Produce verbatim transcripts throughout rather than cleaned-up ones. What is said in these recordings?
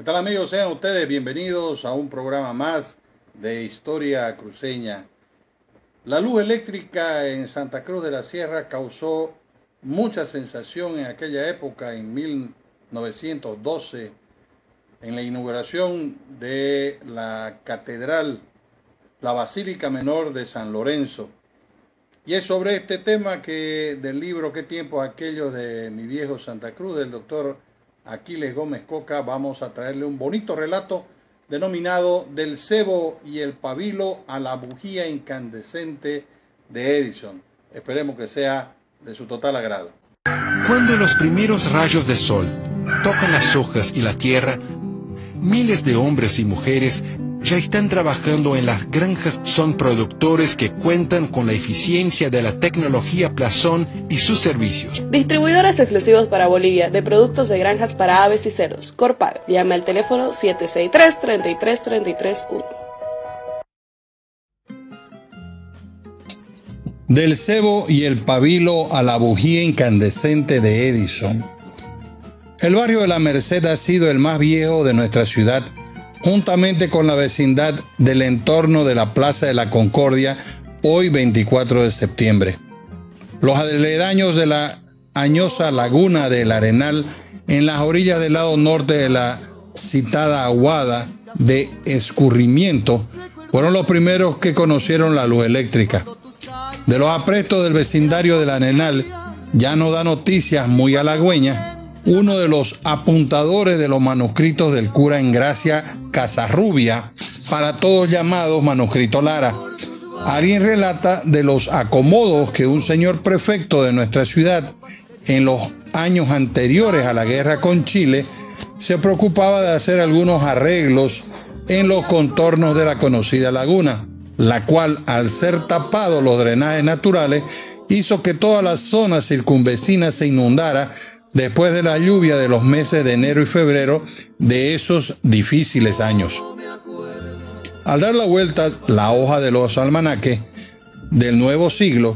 ¿Qué tal, amigos? Sean ustedes bienvenidos a un programa más de Historia Cruceña. La luz eléctrica en Santa Cruz de la Sierra causó mucha sensación en aquella época, en mil novecientos doce, en la inauguración de la catedral, la Basílica Menor de San Lorenzo. Y es sobre este tema que del libro ¿Qué tiempos aquellos de mi viejo Santa Cruz?, del doctor Aquiles Gómez Coca, vamos a traerle un bonito relato denominado Del cebo y el pabilo a la bujía incandescente de Edison. Esperemos que sea de su total agrado. Cuando los primeros rayos de sol tocan las hojas y la tierra, miles de hombres y mujeres ya están trabajando en las granjas. Son productores que cuentan con la eficiencia de la tecnología Plazón y sus servicios. Distribuidores exclusivos para Bolivia de productos de granjas para aves y cerdos. Corpag. Llame al teléfono siete seis tres, tres tres tres tres uno. Del cebo y el pabilo a la bujía incandescente de Edison. El barrio de La Merced ha sido el más viejo de nuestra ciudad, juntamente con la vecindad del entorno de la Plaza de la Concordia, hoy veinticuatro de septiembre. Los aledaños de la añosa laguna del Arenal, en las orillas del lado norte de la citada aguada de escurrimiento, fueron los primeros que conocieron la luz eléctrica. De los aprestos del vecindario del Arenal ya no da noticias muy halagüeñas uno de los apuntadores de los manuscritos del cura Engracia Casarrubia, para todos llamados manuscrito Lara. Alguien relata de los acomodos que un señor prefecto de nuestra ciudad, en los años anteriores a la guerra con Chile, se preocupaba de hacer algunos arreglos en los contornos de la conocida laguna, la cual, al ser tapados los drenajes naturales, hizo que toda la zona circunvecina se inundara después de la lluvia de los meses de enero y febrero de esos difíciles años. Al dar la vuelta la hoja de los almanaques del nuevo siglo,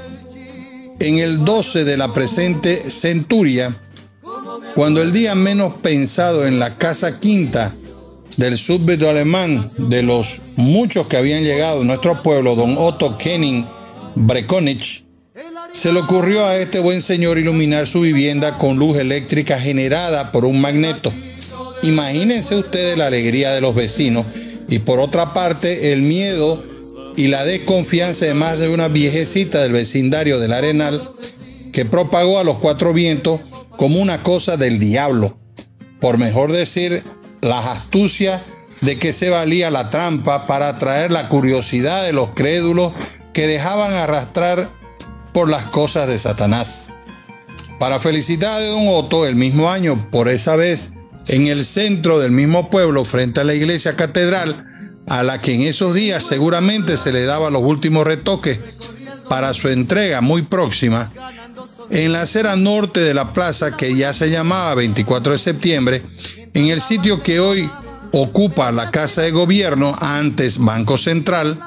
en el doce de la presente centuria, cuando el día menos pensado en la casa quinta del súbdito alemán, de los muchos que habían llegado a nuestro pueblo, don Otto Kenning Brekonich, se le ocurrió a este buen señor iluminar su vivienda con luz eléctrica generada por un magneto. Imagínense ustedes la alegría de los vecinos y, por otra parte, el miedo y la desconfianza de más de una viejecita del vecindario del Arenal, que propagó a los cuatro vientos como una cosa del diablo, por mejor decir, las astucias de que se valía la trampa para atraer la curiosidad de los crédulos que dejaban arrastrar por las cosas de Satanás. Para felicidad de don Otto, el mismo año, por esa vez, en el centro del mismo pueblo, frente a la iglesia catedral, a la que en esos días seguramente se le daba los últimos retoques para su entrega muy próxima, en la acera norte de la plaza, que ya se llamaba veinticuatro de septiembre, en el sitio que hoy ocupa la Casa de Gobierno, antes Banco Central,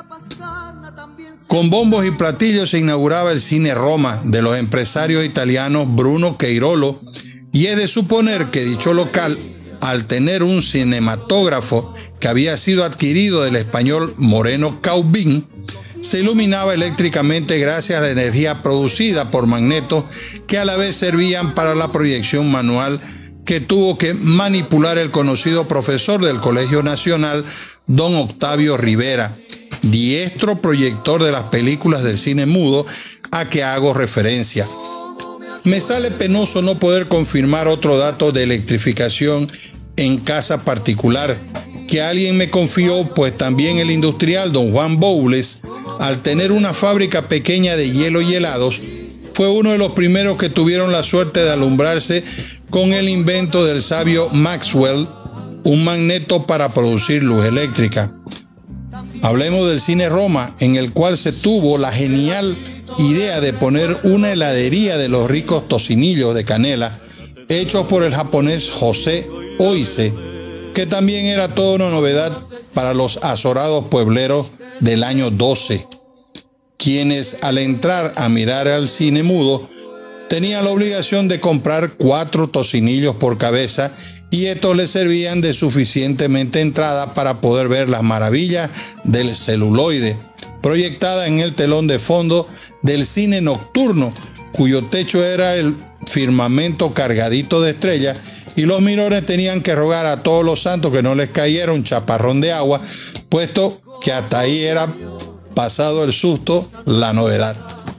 con bombos y platillos se inauguraba el Cine Roma de los empresarios italianos Bruno Queirolo, y es de suponer que dicho local, al tener un cinematógrafo que había sido adquirido del español Moreno Caubín, se iluminaba eléctricamente gracias a la energía producida por magnetos que a la vez servían para la proyección manual que tuvo que manipular el conocido profesor del Colegio Nacional, don Octavio Rivera, diestro proyector de las películas del cine mudo a que hago referencia. Me sale penoso no poder confirmar otro dato de electrificación en casa particular que alguien me confió, pues también el industrial don Juan Boules, al tener una fábrica pequeña de hielo y helados, fue uno de los primeros que tuvieron la suerte de alumbrarse con el invento del sabio Maxwell, un magneto para producir luz eléctrica. Hablemos del Cine Roma, en el cual se tuvo la genial idea de poner una heladería de los ricos tocinillos de canela, hechos por el japonés José Oise, que también era toda una novedad para los azorados puebleros del año doce, quienes al entrar a mirar al cine mudo tenían la obligación de comprar cuatro tocinillos por cabeza y estos le servían de suficientemente entrada para poder ver las maravillas del celuloide, proyectada en el telón de fondo del cine nocturno, cuyo techo era el firmamento cargadito de estrellas, y los mirones tenían que rogar a todos los santos que no les cayera un chaparrón de agua, puesto que hasta ahí era pasado el susto la novedad.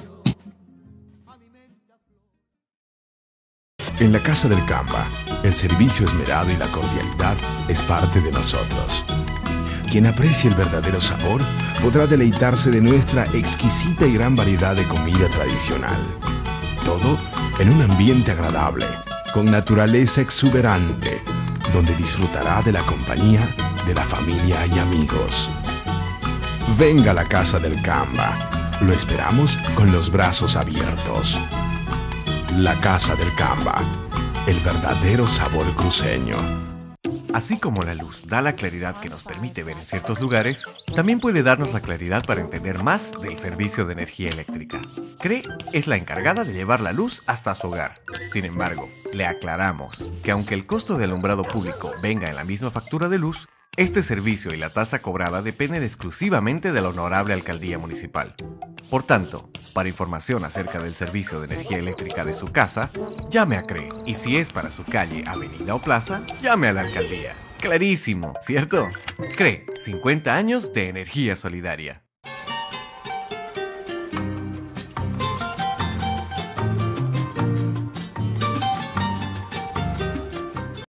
En la Casa del Camba, el servicio esmerado y la cordialidad es parte de nosotros. Quien aprecie el verdadero sabor podrá deleitarse de nuestra exquisita y gran variedad de comida tradicional. Todo en un ambiente agradable, con naturaleza exuberante, donde disfrutará de la compañía de la familia y amigos. Venga a la Casa del Camba. Lo esperamos con los brazos abiertos. La Casa del Camba, el verdadero sabor cruceño. Así como la luz da la claridad que nos permite ver en ciertos lugares, también puede darnos la claridad para entender más del servicio de energía eléctrica. CRE es la encargada de llevar la luz hasta su hogar. Sin embargo, le aclaramos que aunque el costo de alumbrado público venga en la misma factura de luz, este servicio y la tasa cobrada dependen exclusivamente de la honorable alcaldía municipal. Por tanto, para información acerca del servicio de energía eléctrica de su casa, llame a CRE. Y si es para su calle, avenida o plaza, llame a la alcaldía. Clarísimo, ¿cierto? CRE, cincuenta años de energía solidaria.